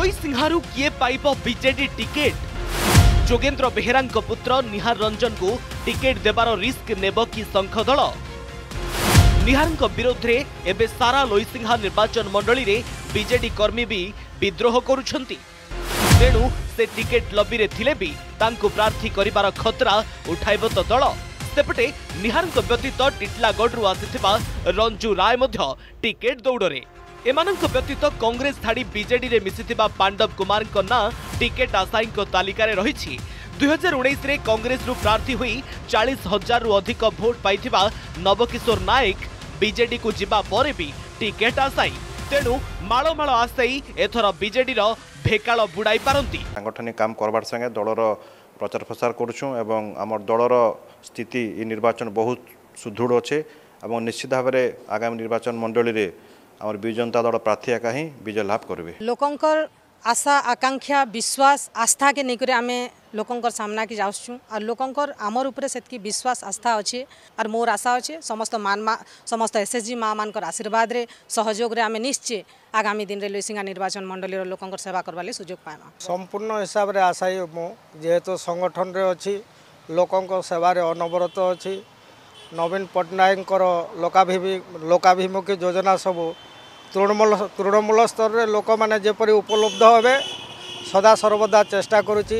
लोईसिंहारू किए पाइब BJD ticket? Jogendra Behera पुत्र निहार रंजन को टिकेट देवार रिस्क नेब कि संख दल? निहार विरोध में एबे सारा लोईसिंहा निर्वाचन मंडली रे बीजेडी कर्मी भी विद्रोह करुछंती। तेणु से टिकेट लबी रे थिले भी तांको प्रार्थी करिबार खतरा उठाइब तो दल। सेपटे निहार व्यतीत टिटलागढ़ आसिथिबा रंजू राय मध्य टिकेट दौड़े। एमानक व्यतीत कांग्रेस छाड़ी बीजेडी रे मिसिथिबा पांडव कुमार ना टिकेट आशायी तालिका रे रहिछि। 2019 रे कांग्रेस रु प्रार्थी हुई 40,000 रु अधिक भोट पाइथिबा नवकिशोर नायक बीजेडी को जिबा परे भी टिकेट आशायी। तेणु माଳ माଳ आशायी एथर बीजेडी रो भेकाळ बुड़ाई पारंती। सांगठनिक काम करबार संगे दलर प्रचार प्रसार करूछु एवं आमर दलर स्थिति इ निर्वाचन बहुत सुदृढ़ अच्छे और निश्चित भाव में आगामी निर्वाचन मंडली रे आमर विजु जनता दल प्रार्थी एका ही विजय लाभ करेंगे। लोकंकर आशा आकांक्षा विश्वास आस्था के नेकरे आमे लोकंकर सामना की जाउछु और लोकंकर आमर ऊपर सेतकी विश्वास आस्था अच्छे और मोर आशा अच्छे समस्त एसएचजी माँ मानकर आशीर्वाद रे सहयोग रे आमे निश्चय आगामी दिन रे लोईसिंहा निर्वाचन मंडली रो लोकंकर सेवा करबाले सुयोग पाएमा। संपूर्ण हिसाब रे आशायी मो जेहेतु संगठन रे अछि लोकंकर सेवा रे अनवरत अछि। नवीन पट्टनायक लोकाभिमुखी योजना सब तृणमूल स्तर रे लोक माने जेपरि उपलब्ध होबे सदा सर्वदा चेष्टा करूची।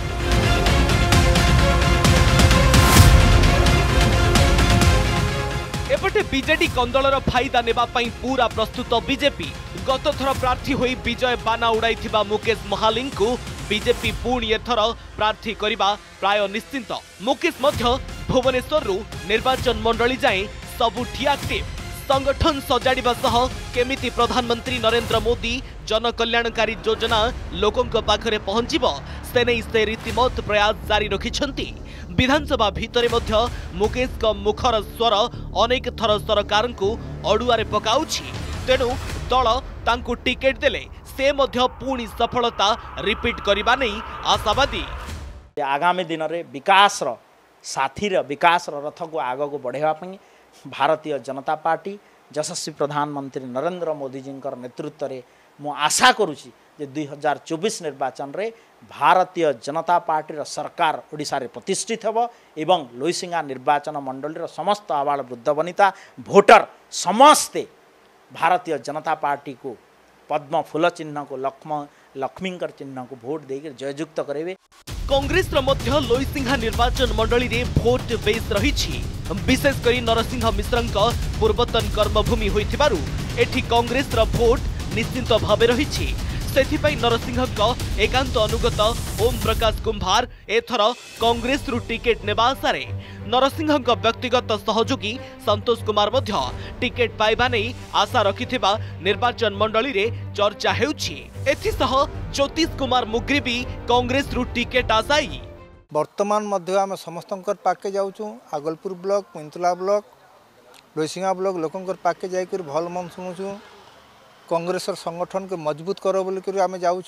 एपटे बीजेडी कंदलर फायदा नेबा पई पूरा प्रस्तुत बीजेपी। गत थर प्रार्थी होई विजय बाना उड़ाइथिबा मुकेश महालिंग को बीजेपी पुणी एथर प्रार्थी करिबा प्राय निश्चिंत। मुकेश मध्य भुवनेश्वर रु निर्वाचन मंडली जाए सबुठी एक्टिव। संगठन सजाड़िबा सह केमिति प्रधानमंत्री नरेंद्र मोदी जनकल्याणकारी योजना लोकंक पाखरे पहुंचिबो से नहीं से रीतिमत प्रयास जारी रखिछंती। विधानसभा भितरे मध्य मुकेश का मुखर स्वर अनेक थर सरकार को अड़ुआरे पकाउछि। तेणु दल तांकु टिकेट देले से मध्य पुणी सफलता रिपीट करबा नै आशावादी। आगामी दिन रे विकास साथी विकास रथ को आग को बढ़ेवा पई भारतीय जनता पार्टी यशस्वी प्रधानमंत्री नरेंद्र मोदी जी नेतृत्व में मु आशा करुच्ची 2024 निर्वाचन रे भारतीय जनता पार्टी सरकार ओडिशा रे प्रतिष्ठित हेब एवं लोईसिंहा निर्वाचन मंडली समस्त आबाल वृद्ध वनिता भोटर समस्ते भारतीय जनता पार्टी को पद्म फूल चिन्ह को लक्ष्मीकर चिन्ह को भोट देकर जययुक्त करेंगे। कांग्रेस मध्य लोईसिंहा निर्वाचन मंडली रे भोट बेस रही। विशेष करी नरसिंह मिश्रंक पूर्वतन कर्मभूमि होइथिबारु एठी कांग्रेस रा भोट निश्चिंत भावे रही। सेथिपई नरसिंह एकांत अनुगत ओम प्रकाश कुंभार एथर कांग्रेस रु टिकेट नेबा आशारे। नरसिंह व्यक्तिगत सहयोगी संतोष कुमार मध्य टिकेट पाइबा नै आशा रखिथिबा निर्वाचन मंडली रे चर्चा हेउछि। एथिसह ज्योतिष कुमार मुग्री भी कांग्रेस रु टिकेट आशाई। वर्तमान मध्य आम समस्तंकर पाके जाऊँ Agalpur block Kuntala block Loisingha block लोकंकर पाके जाकर भल मन शुणुचु कांग्रेस संगठन के मजबूत करो बोलिक आम जाऊँ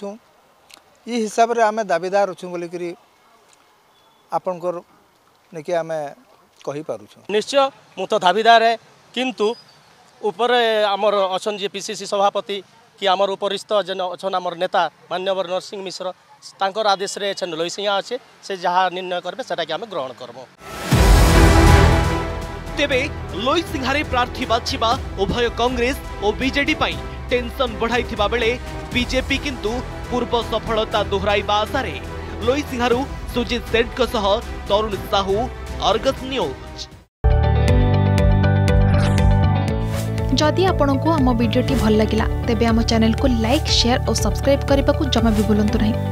ये हिसाब रे आम दाबीदार अच्छु बोलिक आपनकर नेके आम कहि पारुछु। निश्चय मु तो दाबीदार है किंतु ऊपर आमर अछन जे पीसीसी सभापति कि आमर उपरिस्थ जन अछन आमर नेता मान्यवर नरसिंह मिश्र तांकर आदेश रे छन लोईसिंहा अच्छे से जहाँ निर्णय करबे सेटा कि आम ग्रहण करबो। तेबे लोईसिंहा रे प्रार्थी बाछिबा उभय कांग्रेस और बीजेडी पई टेंशन बढ़ाइथिबा बेले बीजेपी किंतु पूर्व सफलता दोहराइबा आशारे। लोईसिंहारू सुजित सेठ सह तरुण साहू, अर्गस न्यूज। जदि आपंक आम भिडी भल लगा तेब आम चैनल को लाइक शेयर और सब्सक्राइब करने को जमा भी भूलु नहीं।